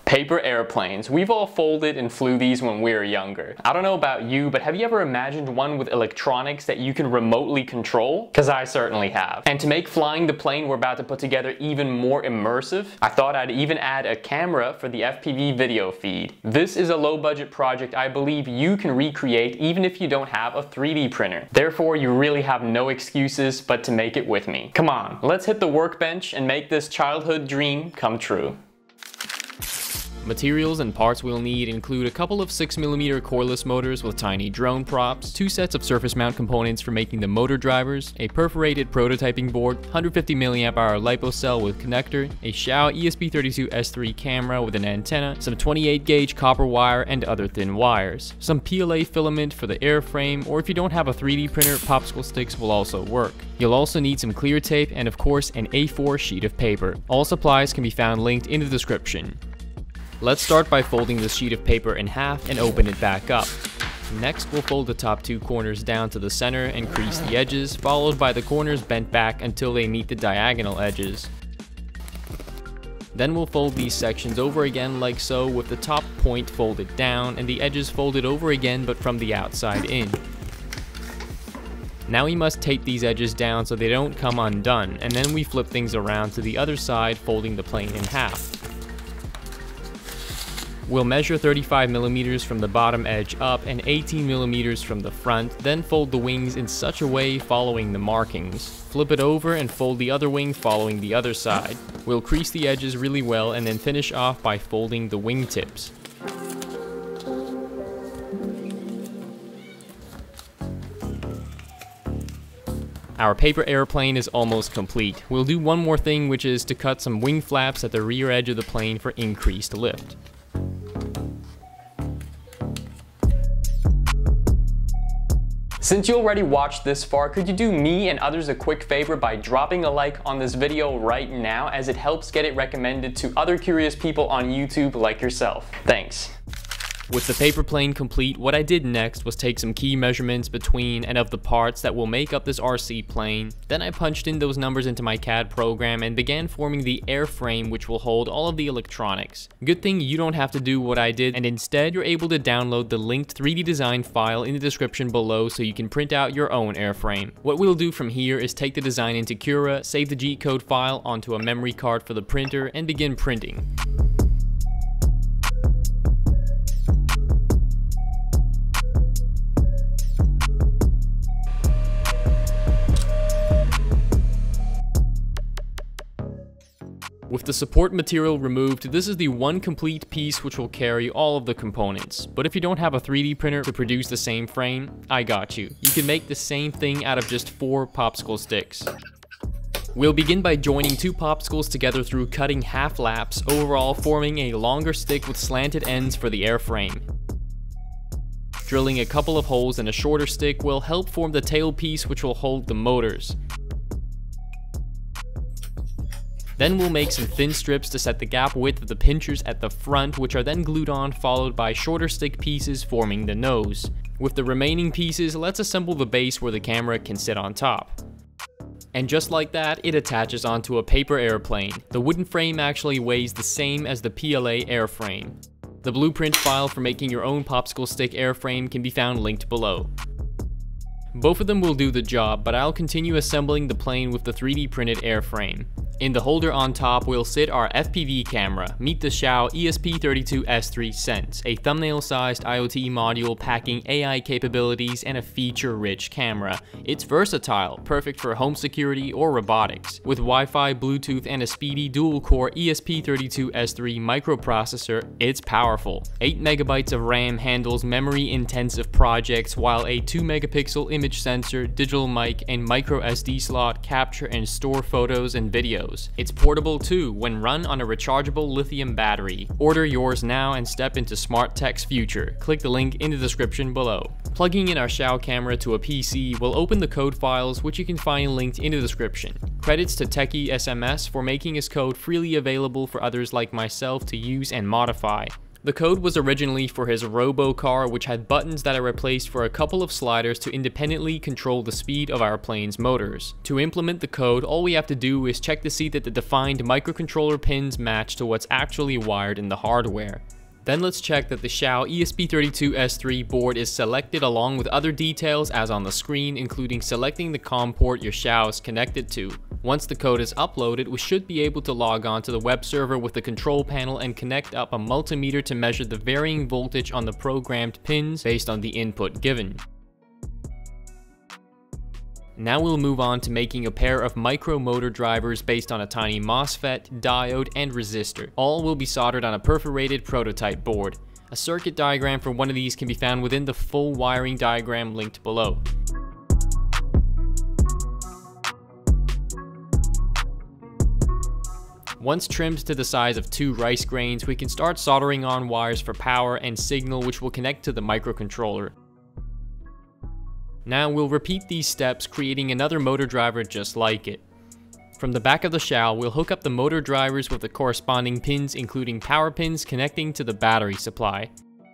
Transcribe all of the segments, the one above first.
Paper airplanes. We've all folded and flew these when we were younger. I don't know about you, but have you ever imagined one with electronics that you can remotely control? Because I certainly have. And to make flying the plane we're about to put together even more immersive, I thought I'd even add a camera for the FPV video feed. This is a low-budget project I believe you can recreate even if you don't have a 3D printer. Therefore, you really have no excuses but to make it with me. Come on, let's hit the workbench and make this childhood dream come true. Materials and parts we'll need include a couple of 6mm coreless motors with tiny drone props, 2 sets of surface mount components for making the motor drivers, a perforated prototyping board, 150 mAh LiPo cell with connector, a XIAO ESP32S3 camera with an antenna, some 28 gauge copper wire and other thin wires, some PLA filament for the airframe, or if you don't have a 3D printer, Popsicle Sticks will also work. You'll also need some clear tape and of course an A4 sheet of paper. All supplies can be found linked in the description. Let's start by folding the sheet of paper in half and open it back up. Next, we'll fold the top 2 corners down to the center and crease the edges, followed by the corners bent back until they meet the diagonal edges. Then we'll fold these sections over again like so, with the top point folded down and the edges folded over again but from the outside in. Now we must tape these edges down so they don't come undone, and then we flip things around to the other side, folding the plane in half. We'll measure 35mm from the bottom edge up and 18mm from the front, then fold the wings in such a way following the markings. Flip it over and fold the other wing following the other side. We'll crease the edges really well and then finish off by folding the wing tips. Our paper airplane is almost complete. We'll do one more thing, which is to cut some wing flaps at the rear edge of the plane for increased lift. Since you already watched this far, could you do me and others a quick favor by dropping a like on this video right now, as it helps get it recommended to other curious people on YouTube like yourself. Thanks. With the paper plane complete, what I did next was take some key measurements between and of the parts that will make up this RC plane. Then I punched in those numbers into my CAD program and began forming the airframe, which will hold all of the electronics. Good thing you don't have to do what I did, and instead you're able to download the linked 3D design file in the description below so you can print out your own airframe. What we'll do from here is take the design into Cura, save the G-code file onto a memory card for the printer, and begin printing. With the support material removed, this is the one complete piece which will carry all of the components. But if you don't have a 3D printer to produce the same frame, I got you. You can make the same thing out of just 4 popsicle sticks. We'll begin by joining 2 popsicles together through cutting half laps, overall forming a longer stick with slanted ends for the airframe. Drilling a couple of holes in a shorter stick will help form the tail piece which will hold the motors. Then we'll make some thin strips to set the gap width of the pinchers at the front, which are then glued on, followed by shorter stick pieces forming the nose. With the remaining pieces, let's assemble the base where the camera can sit on top. And just like that, it attaches onto a paper airplane. The wooden frame actually weighs the same as the PLA airframe. The blueprint file for making your own popsicle stick airframe can be found linked below. Both of them will do the job, but I'll continue assembling the plane with the 3D printed airframe. In the holder on top will sit our FPV camera. Meet the XIAO ESP32S3 Sense, a thumbnail-sized IoT module packing AI capabilities and a feature-rich camera. It's versatile, perfect for home security or robotics. With Wi-Fi, Bluetooth, and a speedy dual-core ESP32S3 microprocessor, it's powerful. 8 MB of RAM handles memory-intensive projects, while a 2 megapixel image sensor, digital mic, and micro SD slot capture and store photos and videos. It's portable too when run on a rechargeable lithium battery. Order yours now and step into smart tech's future. Click the link in the description below. Plugging in our XIAO camera to a PC will open the code files, which you can find linked in the description. Credits to Techie SMS for making his code freely available for others like myself to use and modify. The code was originally for his robo-car, which had buttons that are replaced for a couple of sliders to independently control the speed of our plane's motors. To implement the code, all we have to do is check to see that the defined microcontroller pins match to what's actually wired in the hardware. Then let's check that the XIAO ESP32S3 board is selected along with other details as on the screen, including selecting the COM port your XIAO is connected to. Once the code is uploaded, we should be able to log on to the web server with the control panel and connect up a multimeter to measure the varying voltage on the programmed pins based on the input given. Now we'll move on to making a pair of micro motor drivers based on a tiny MOSFET, diode, and resistor. All will be soldered on a perforated prototype board. A circuit diagram for one of these can be found within the full wiring diagram linked below. Once trimmed to the size of 2 rice grains, we can start soldering on wires for power and signal, which will connect to the microcontroller. Now we'll repeat these steps, creating another motor driver just like it. From the back of the XIAO, we'll hook up the motor drivers with the corresponding pins, including power pins connecting to the battery supply.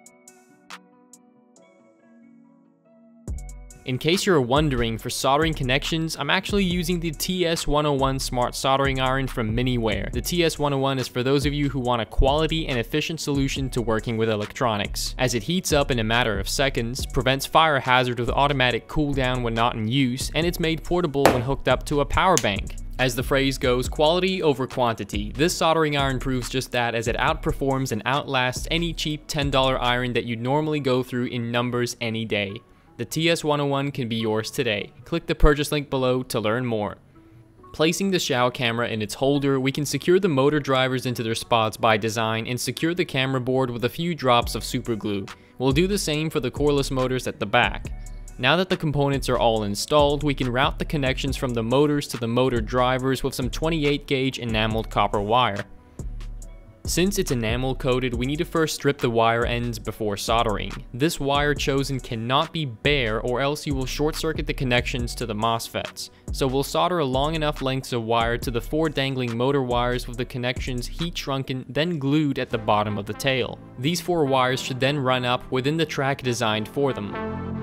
In case you're wondering, for soldering connections, I'm actually using the TS101 Smart Soldering Iron from Miniware. The TS101 is for those of you who want a quality and efficient solution to working with electronics, as it heats up in a matter of seconds, prevents fire hazard with automatic cooldown when not in use, and it's made portable when hooked up to a power bank. As the phrase goes, quality over quantity. This soldering iron proves just that, as it outperforms and outlasts any cheap $10 iron that you'd normally go through in numbers any day. The TS101 can be yours today. Click the purchase link below to learn more. Placing the XIAO camera in its holder, we can secure the motor drivers into their spots by design and secure the camera board with a few drops of super glue. We'll do the same for the coreless motors at the back. Now that the components are all installed, we can route the connections from the motors to the motor drivers with some 28 gauge enameled copper wire. Since it's enamel coated, we need to first strip the wire ends before soldering. This wire chosen cannot be bare, or else you will short circuit the connections to the MOSFETs. So we'll solder long enough lengths of wire to the 4 dangling motor wires with the connections heat shrunken, then glued at the bottom of the tail. These 4 wires should then run up within the track designed for them.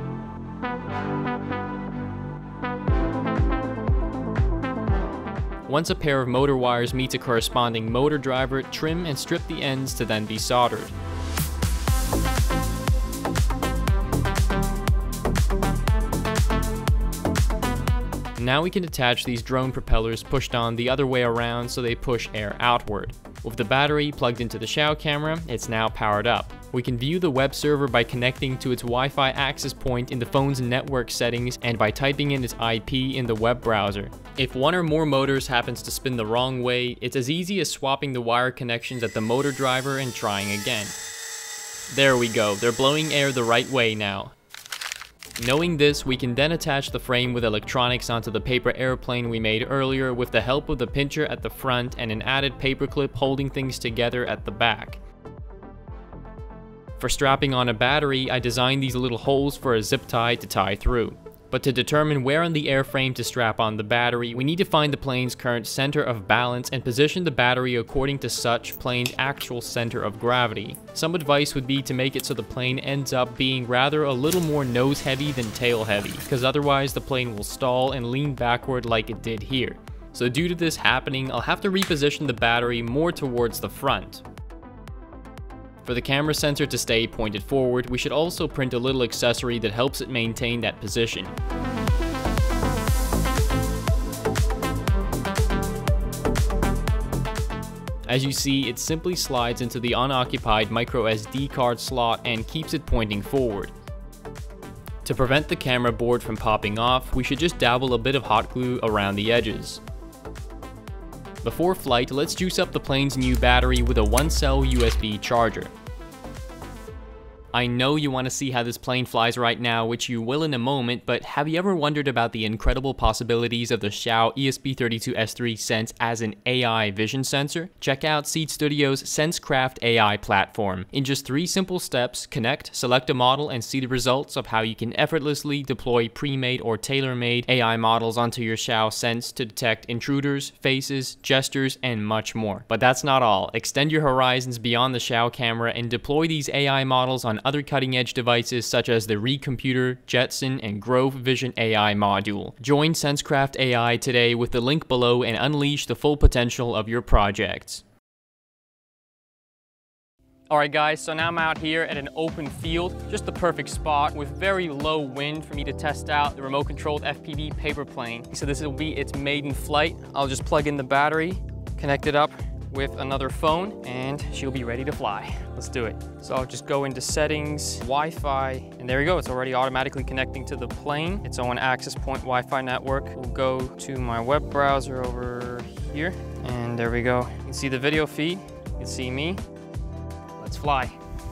Once a pair of motor wires meets a corresponding motor driver, trim and strip the ends to then be soldered. Now we can attach these drone propellers pushed on the other way around so they push air outward. With the battery plugged into the XIAO camera, it's now powered up. We can view the web server by connecting to its Wi-Fi access point in the phone's network settings and by typing in its IP in the web browser. If one or more motors happens to spin the wrong way, it's as easy as swapping the wire connections at the motor driver and trying again. There we go, they're blowing air the right way now. Knowing this, we can then attach the frame with electronics onto the paper airplane we made earlier with the help of the pincher at the front and an added paper clip holding things together at the back. For strapping on a battery, I designed these little holes for a zip tie to tie through. But to determine where on the airframe to strap on the battery, we need to find the plane's current center of balance and position the battery according to such plane's actual center of gravity. Some advice would be to make it so the plane ends up being rather a little more nose heavy than tail heavy, because otherwise the plane will stall and lean backward like it did here. So due to this happening, I'll have to reposition the battery more towards the front. For the camera sensor to stay pointed forward, we should also print a little accessory that helps it maintain that position. As you see, it simply slides into the unoccupied microSD card slot and keeps it pointing forward. To prevent the camera board from popping off, we should just dabble a bit of hot glue around the edges. Before flight, let's juice up the plane's new battery with a 1-cell USB charger. I know you want to see how this plane flies right now, which you will in a moment, but have you ever wondered about the incredible possibilities of the XIAO ESP32S3 Sense as an AI vision sensor? Check out Seed Studio's SenseCraft AI platform. In just 3 simple steps, connect, select a model, and see the results of how you can effortlessly deploy pre-made or tailor-made AI models onto your XIAO Sense to detect intruders, faces, gestures, and much more. But that's not all. Extend your horizons beyond the XIAO camera and deploy these AI models on other cutting-edge devices such as the Recomputer, Jetson, and Grove Vision AI module. Join SenseCraft AI today with the link below and unleash the full potential of your projects. Alright guys, so now I'm out here at an open field, just the perfect spot with very low wind for me to test out the remote controlled FPV paper plane. So this will be its maiden flight. I'll just plug in the battery, connect it up with another phone, and she'll be ready to fly. Let's do it. So I'll just go into settings, Wi-Fi, and there we go. It's already automatically connecting to the plane. Its own access point Wi-Fi network. We'll go to my web browser over here, and there we go. You can see the video feed, you can see me. Let's fly.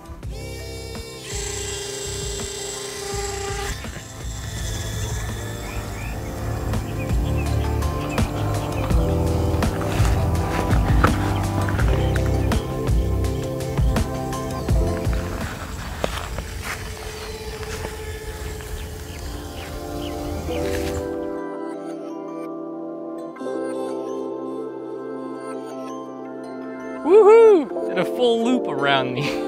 Woohoo! Did a full loop around me.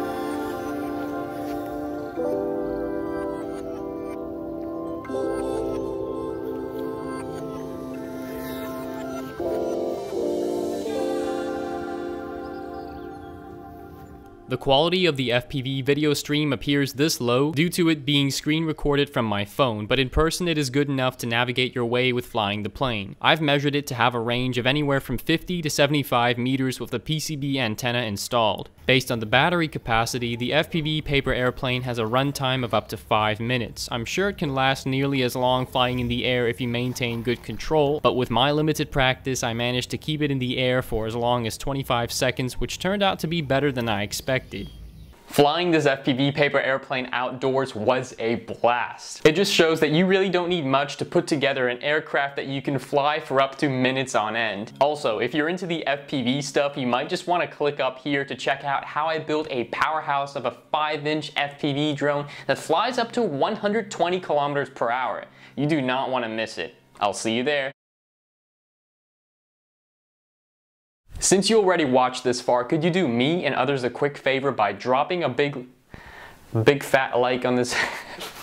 The quality of the FPV video stream appears this low due to it being screen recorded from my phone, but in person it is good enough to navigate your way with flying the plane. I've measured it to have a range of anywhere from 50 to 75 meters with the PCB antenna installed. Based on the battery capacity, the FPV paper airplane has a runtime of up to 5 minutes. I'm sure it can last nearly as long flying in the air if you maintain good control, but with my limited practice I managed to keep it in the air for as long as 25 seconds, which turned out to be better than I expected. Flying this FPV paper airplane outdoors was a blast. It just shows that you really don't need much to put together an aircraft that you can fly for up to minutes on end. Also, if you're into the FPV stuff, you might just want to click up here to check out how I built a powerhouse of a 5-inch FPV drone that flies up to 120 kilometers per hour. You do not want to miss it. I'll see you there. Since you already watched this far, could you do me and others a quick favor by dropping a big fat like on this